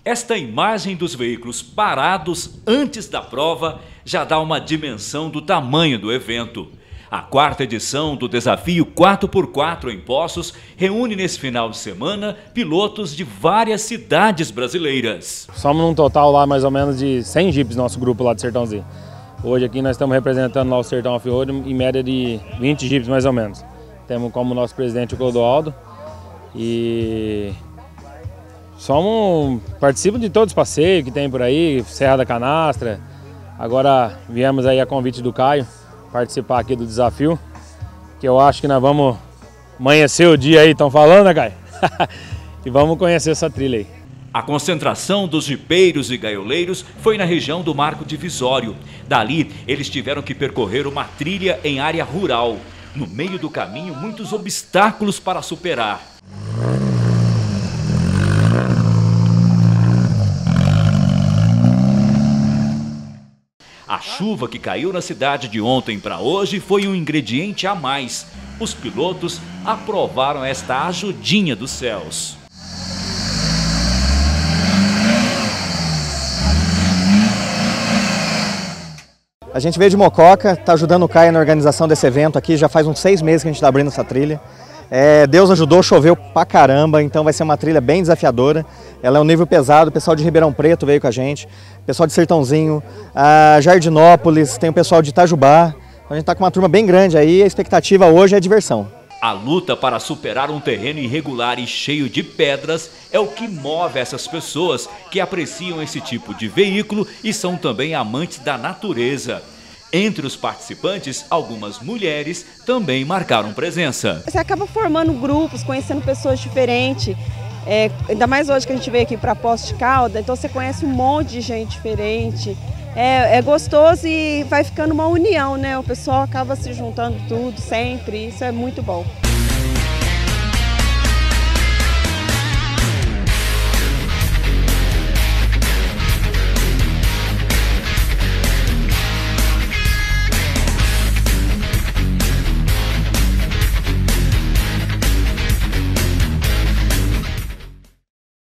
Esta imagem dos veículos parados antes da prova já dá uma dimensão do tamanho do evento. A quarta edição do desafio 4x4 em Poços reúne nesse final de semana pilotos de várias cidades brasileiras. Somos num total lá mais ou menos de 100 jipes nosso grupo lá de Sertãozinho. Hoje aqui nós estamos representando lá o Sertão Off-Road em média de 20 jipes mais ou menos. Temos como nosso presidente o Clodoaldo e participamos de todos os passeios que tem por aí, Serra da Canastra. Agora viemos aí a convite do Caio participar aqui do desafio, que eu acho que nós vamos amanhecer o dia aí, estão falando, né, Caio? E vamos conhecer essa trilha aí. A concentração dos jipeiros e gaioleiros foi na região do Marco Divisório. Dali, eles tiveram que percorrer uma trilha em área rural. No meio do caminho, muitos obstáculos para superar. A chuva que caiu na cidade de ontem para hoje foi um ingrediente a mais. Os pilotos aprovaram esta ajudinha dos céus. A gente veio de Mococa, está ajudando o Caio na organização desse evento aqui, já faz uns 6 meses que a gente está abrindo essa trilha. Deus ajudou, choveu pra caramba, então vai ser uma trilha bem desafiadora. Ela é um nível pesado, o pessoal de Ribeirão Preto veio com a gente, o pessoal de Sertãozinho, Jardinópolis, tem o pessoal de Itajubá. A gente está com uma turma bem grande aí, a expectativa hoje é diversão. A luta para superar um terreno irregular e cheio de pedras é o que move essas pessoas que apreciam esse tipo de veículo e são também amantes da natureza. Entre os participantes, algumas mulheres também marcaram presença. Você acaba formando grupos, conhecendo pessoas diferentes, ainda mais hoje que a gente veio aqui para Poços de Caldas, então você conhece um monte de gente diferente. É gostoso e vai ficando uma união, né? O pessoal acaba se juntando tudo sempre, isso é muito bom.